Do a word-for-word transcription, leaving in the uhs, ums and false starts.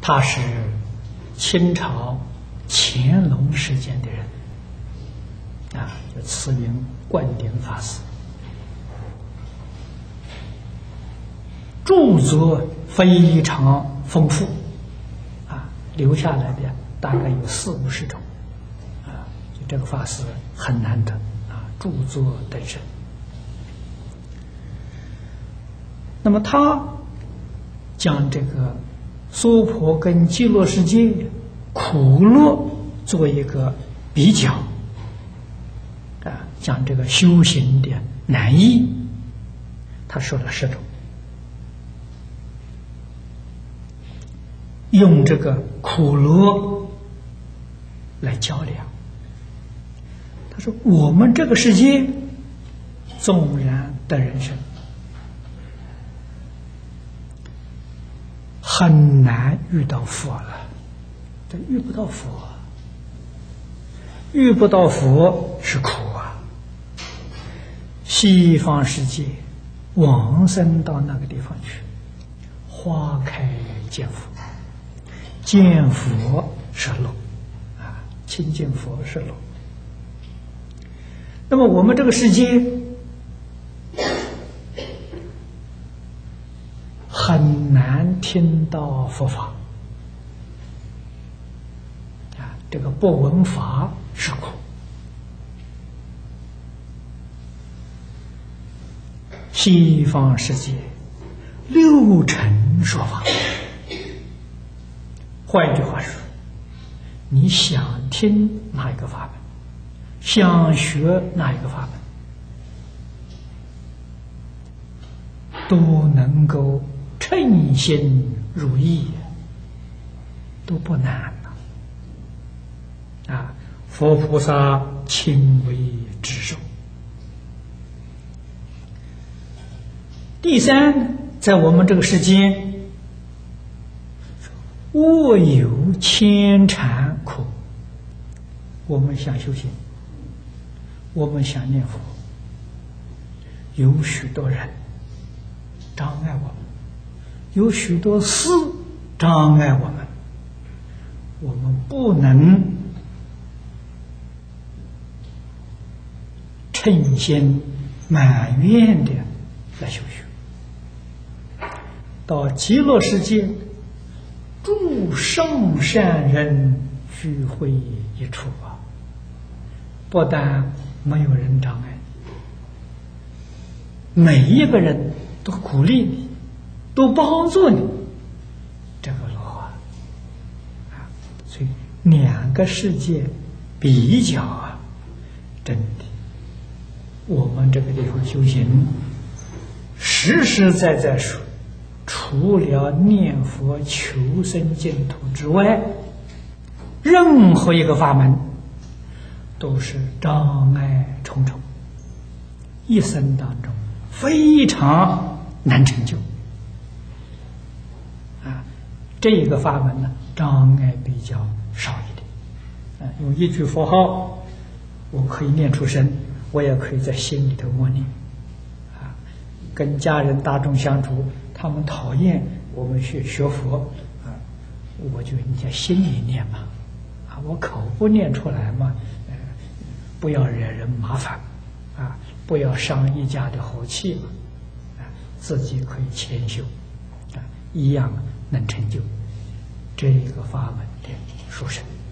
他是清朝乾隆时间的人，啊，就慈云灌顶法师，著作非常丰富，啊，留下来的大概有四五十种，啊，就这个法师很难得啊，著作等身。那么他将这个娑婆跟极乐世界苦乐做一个比较，啊，讲这个修行的难易，他说了十种，用这个苦乐来较量。他说我们这个世界纵然得人生，很难遇到佛了，这遇不到佛，遇不到佛是苦啊。西方世界往生到那个地方去，花开见佛，见佛是乐啊，亲近佛是乐。那么我们这个世界很难听到佛法啊，这个不闻法是苦。西方世界六尘说法，换一句话说，你想听哪一个法门，想学哪一个法门，都能够称心如意，都不难了啊！佛菩萨亲为之受。第三，在我们这个世间，卧有牵缠苦。我们想修行，我们想念佛，有许多人障碍我们，有许多事障碍我们，我们不能称心满愿的来修学。到极乐世界，诸圣善人聚会一处啊，不但没有人障碍，每一个人都鼓励你，都帮助你，这个乐啊，啊，所以两个世界比较啊，真的，我们这个地方修行，实实在在说，除了念佛求生净土之外，任何一个法门都是障碍重重，一生当中非常难成就啊。这一个法门呢，障碍比较少一点啊。用一句佛号，我可以念出声，我也可以在心里头默念啊。跟家人大众相处，他们讨厌我们学学佛啊，我就你在心里念嘛啊，我口不念出来嘛，呃，不要惹人麻烦啊，不要伤一家的和气嘛，啊，自己可以谦修啊，一样能成就这个法门的殊胜。